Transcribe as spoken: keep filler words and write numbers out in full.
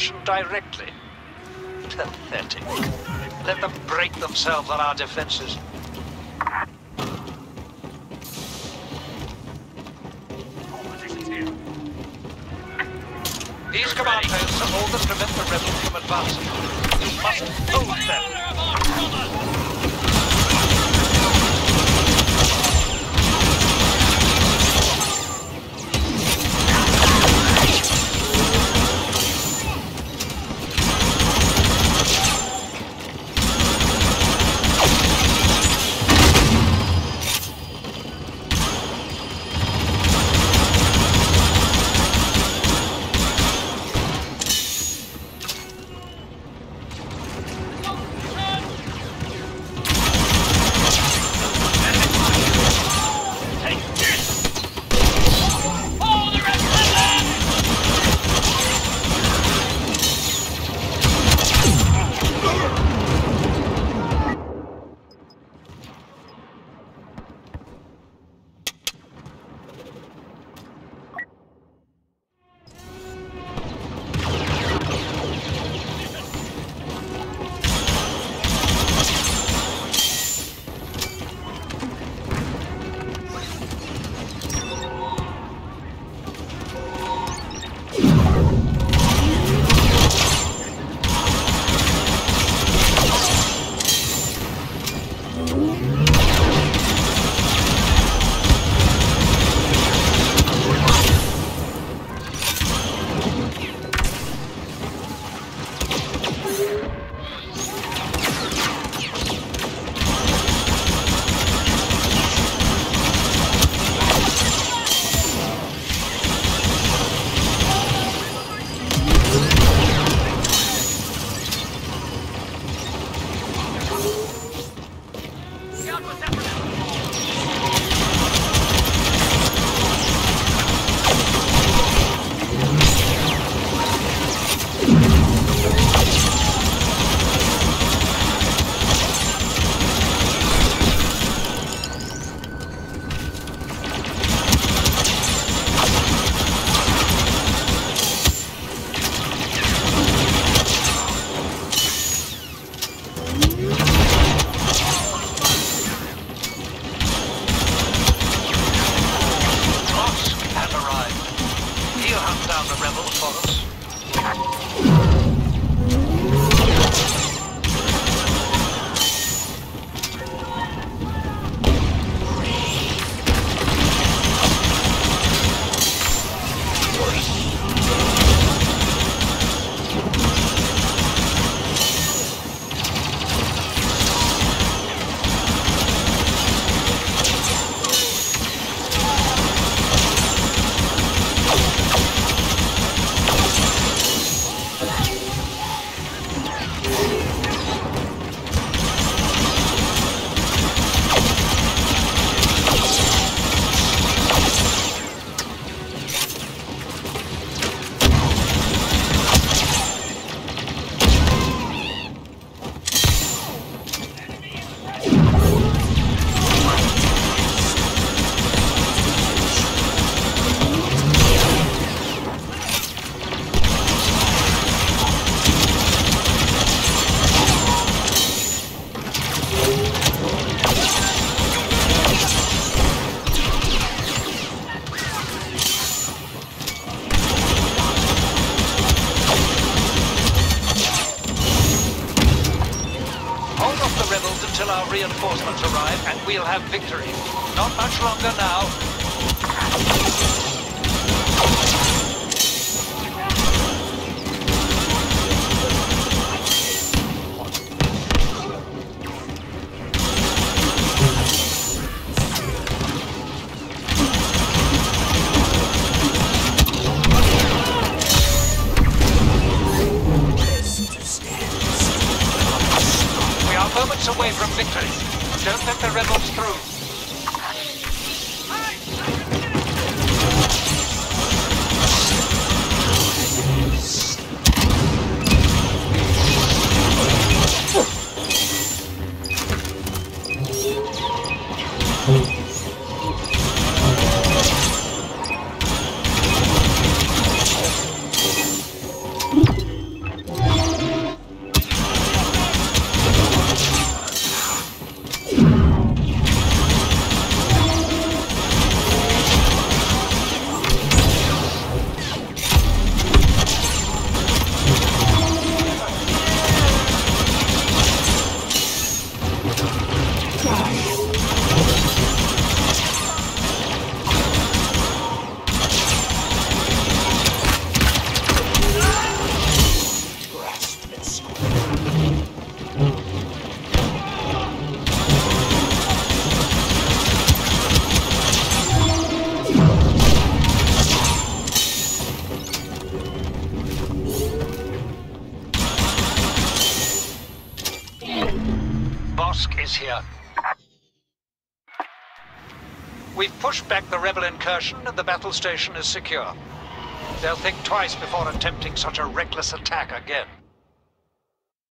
action directly. Pathetic. Let them break themselves on our defenses. These command posts are all that prevent the rebels from advancing. You must hold them. until our reinforcements arrive, and we'll have victory. Not much longer now. Moments away from victory. Don't let the rebels through. allies here. We've pushed back the rebel incursion and the battle station is secure. They'll think twice before attempting such a reckless attack again.